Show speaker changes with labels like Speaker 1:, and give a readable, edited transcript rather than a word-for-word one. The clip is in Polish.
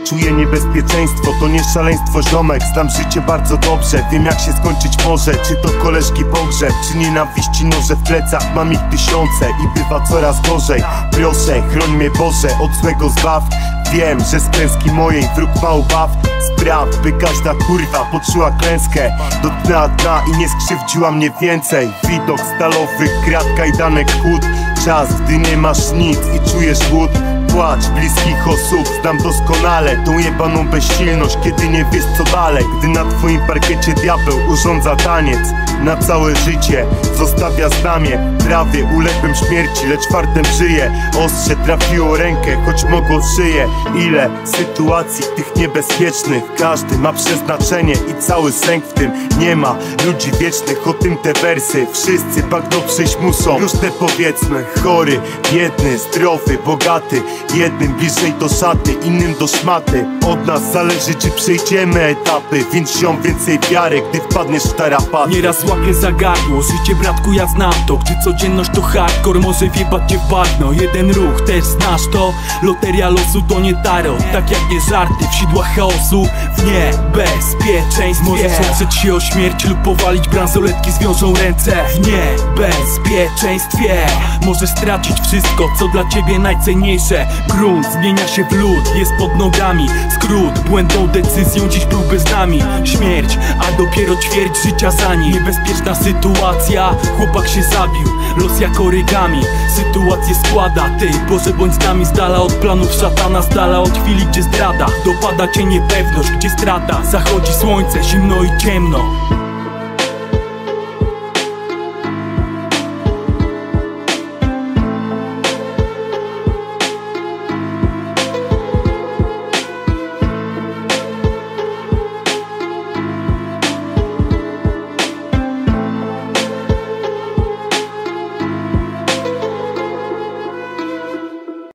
Speaker 1: Czuję niebezpieczeństwo, to nie szaleństwo ziomek. Znam życie bardzo dobrze, wiem jak się skończyć może. Czy to koleżki pogrzeb, czy nienawiści noże w plecach. Mam ich tysiące i bywa coraz gorzej. Proszę, chroń mnie Boże, od złego zbaw. Wiem, że z klęski mojej wróg ma obaw. Spraw, by każda kurwa poczuła klęskę, dotknęła dna i nie skrzywdziła mnie więcej. Widok stalowy, krat, kajdanek, chód. Czas, gdy nie masz nic i czujesz głód. Płacz bliskich osób, znam doskonale tą jebaną bezsilność, kiedy nie wiesz co dalej. Gdy na twoim parkiecie diabeł urządza taniec na całe życie, zostawia znamie. Prawie uległem śmierci, lecz fartem żyję. Ostrze trafiło rękę, choć mogło szyję. Ile sytuacji tych niebezpiecznych, każdy ma przeznaczenie i cały sęk w tym. Nie ma ludzi wiecznych, o tym te wersy. Wszyscy bagno przyjść muszą, już te powiedzmy. Chory, biedny, zdrowy, bogaty. Jednym bliżej do szaty, innym do szmaty. Od nas zależy, czy przejdziemy etapy, więc ziom więcej wiary, gdy wpadniesz w tarapaty.
Speaker 2: Nieraz łapię za gardło, życie bratku ja znam to. Gdy codzienność to hardcore, może wjebać cię w bagno. Jeden ruch, też znasz to. Loteria losu to nie tarot, tak jak nie żarty w sidłach chaosu. W niebezpieczeństwie możesz oprzeć się o śmierć lub powalić, bransoletki zwiążą ręce. W niebezpieczeństwie możesz stracić wszystko, co dla ciebie najcenniejsze. Grunt zmienia się w lód, jest pod nogami. Skrót, błędną decyzją dziś byłby z nami. Śmierć, a dopiero ćwierć życia za nim. Niebezpieczna sytuacja, chłopak się zabił. Los jak origami, sytuację składa. Ty, Boże bądź z nami, z dala od planów szatana, z dala od chwili, gdzie zdrada dopada cię niepewność, gdzie strata. Zachodzi słońce, zimno i ciemno.